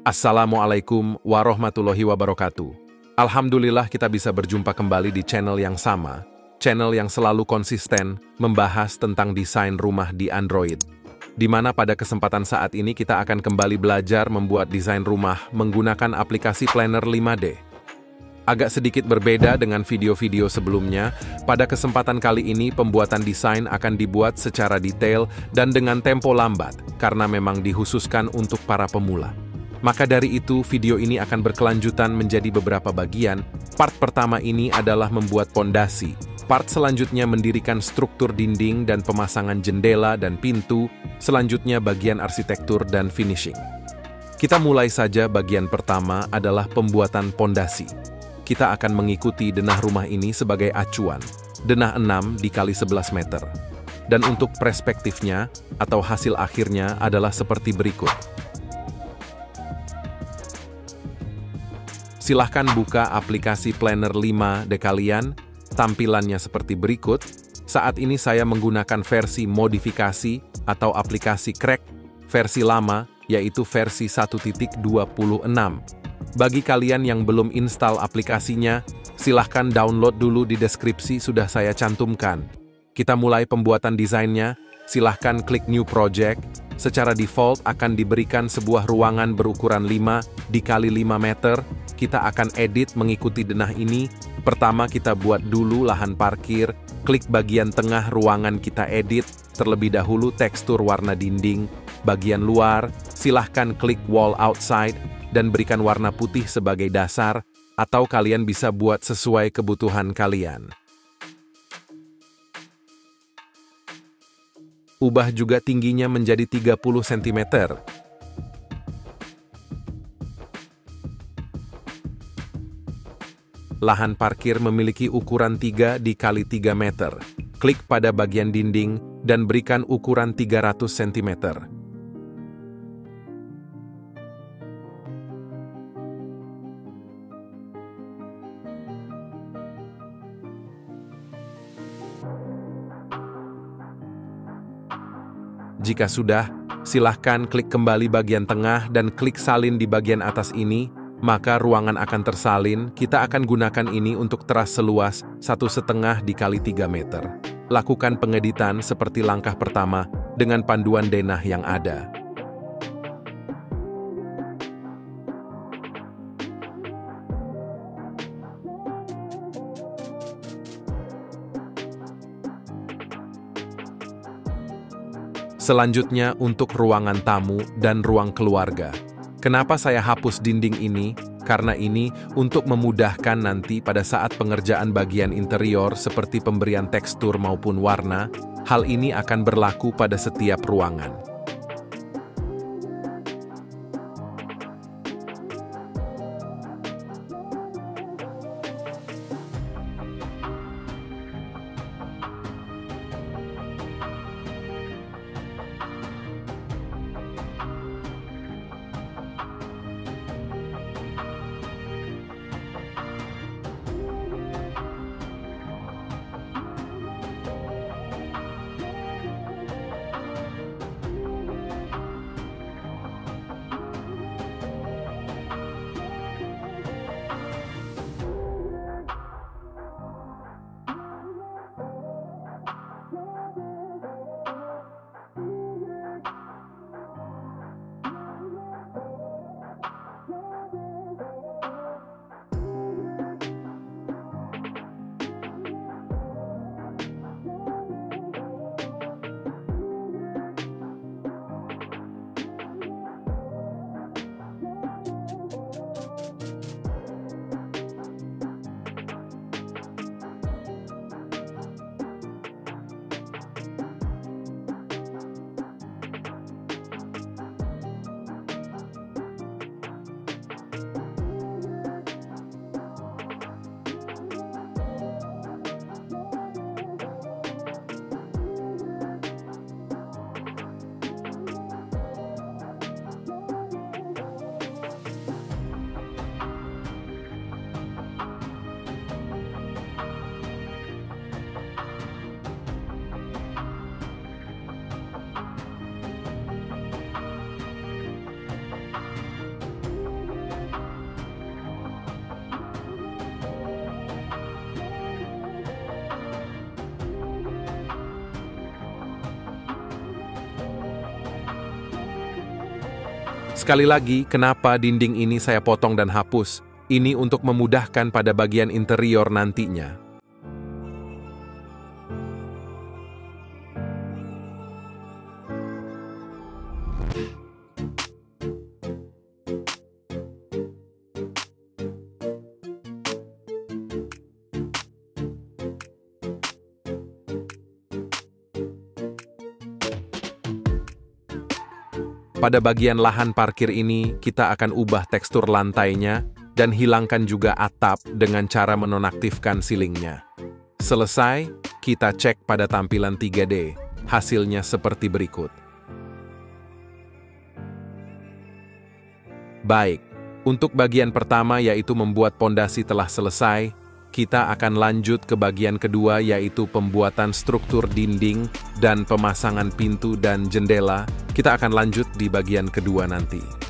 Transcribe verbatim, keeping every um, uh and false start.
Assalamualaikum warahmatullahi wabarakatuh. Alhamdulillah kita bisa berjumpa kembali di channel yang sama, channel yang selalu konsisten membahas tentang desain rumah di Android. Di mana pada kesempatan saat ini kita akan kembali belajar membuat desain rumah menggunakan aplikasi Planner lima D. Agak sedikit berbeda dengan video-video sebelumnya, pada kesempatan kali ini pembuatan desain akan dibuat secara detail dan dengan tempo lambat, karena memang dikhususkan untuk para pemula. Maka dari itu, video ini akan berkelanjutan menjadi beberapa bagian. Part pertama ini adalah membuat pondasi. Part selanjutnya mendirikan struktur dinding dan pemasangan jendela dan pintu. Selanjutnya bagian arsitektur dan finishing. Kita mulai saja bagian pertama adalah pembuatan pondasi. Kita akan mengikuti denah rumah ini sebagai acuan, denah enam dikali sebelas meter. Dan untuk perspektifnya atau hasil akhirnya adalah seperti berikut. Silahkan buka aplikasi Planner lima D kalian, tampilannya seperti berikut. Saat ini saya menggunakan versi modifikasi atau aplikasi crack, versi lama yaitu versi satu titik dua puluh enam. Bagi kalian yang belum install aplikasinya, silahkan download dulu di deskripsi sudah saya cantumkan. Kita mulai pembuatan desainnya, silahkan klik New Project. Secara default akan diberikan sebuah ruangan berukuran lima dikali lima meter. Kita akan edit mengikuti denah ini. Pertama kita buat dulu lahan parkir, klik bagian tengah ruangan kita edit, terlebih dahulu tekstur warna dinding. Bagian luar, silahkan klik Wall Outside, dan berikan warna putih sebagai dasar, atau kalian bisa buat sesuai kebutuhan kalian. Ubah juga tingginya menjadi tiga puluh sentimeter. Lahan parkir memiliki ukuran tiga dikali tiga meter. Klik pada bagian dinding dan berikan ukuran tiga ratus sentimeter. Jika sudah, silahkan klik kembali bagian tengah dan klik salin di bagian atas ini, maka ruangan akan tersalin. Kita akan gunakan ini untuk teras seluas satu setengah dikali tiga meter. Lakukan pengeditan seperti langkah pertama dengan panduan denah yang ada. Selanjutnya untuk ruangan tamu dan ruang keluarga. Kenapa saya hapus dinding ini? Karena ini untuk memudahkan nanti pada saat pengerjaan bagian interior seperti pemberian tekstur maupun warna. Hal ini akan berlaku pada setiap ruangan. Sekali lagi, kenapa dinding ini saya potong dan hapus? Ini untuk memudahkan pada bagian interior nantinya. Pada bagian lahan parkir ini, kita akan ubah tekstur lantainya dan hilangkan juga atap dengan cara menonaktifkan silingnya. Selesai, kita cek pada tampilan tiga D. Hasilnya seperti berikut. Baik, untuk bagian pertama yaitu membuat pondasi telah selesai, kita akan lanjut ke bagian kedua yaitu pembuatan struktur dinding dan pemasangan pintu dan jendela. Kita akan lanjut di bagian kedua nanti.